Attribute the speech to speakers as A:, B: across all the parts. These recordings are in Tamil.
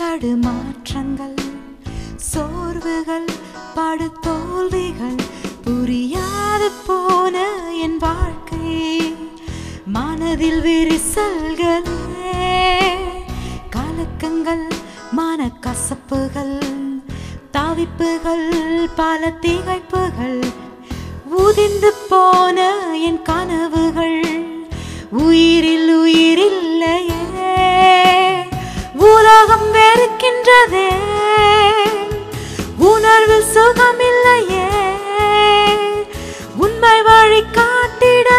A: தடுமாற்றங்கள் சோர்வுகள் படுதோல்விகள் புரியாது போன என் வாழ்க்கை மனதில் விரிசல்களே கலக்கங்கள் மனக்கசப்புகள் தவிப்புகள் பல திகைப்புகள் உதிர்ந்து போன என் கனவுகள் உயிரில் உயிரில்லையே உலகம் வெறுக்கின்றதே உணர்வில் சுகமில்லையே உண்மை வழி காட்டிட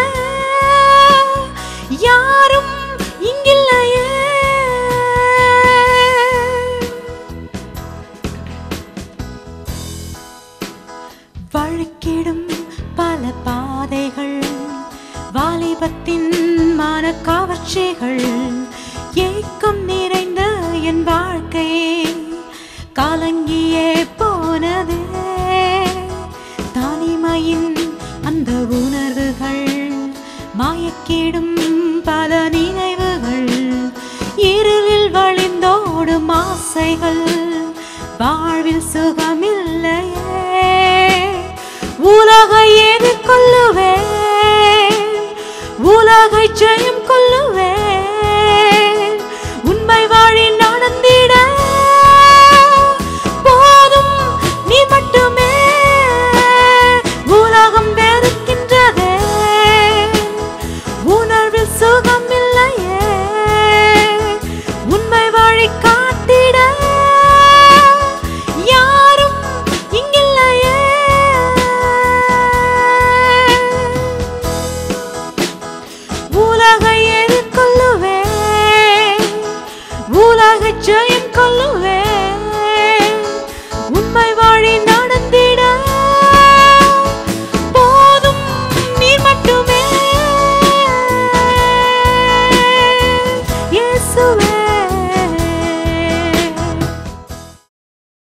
A: யாரும் இங்கில்லையே வழுக்கிடும் பல பாதைகள் வாலிபத்தின் மனக்கவர்ச்சிகள் ஏக்கம் நிறைந்த என் வாழ்க்கை கலங்கியே போனதே தனிமையின் அந்த உணர்வுகள் மயக்கிடும் பல நினைவுகள் இருளில் வழிந்தோடும் ஆசைகள் வாழ்வில் சுகமில்லையே உலகை எதிர்கொள்ளுவேன் உலகை ஜெயம் கொள்ளுவேன்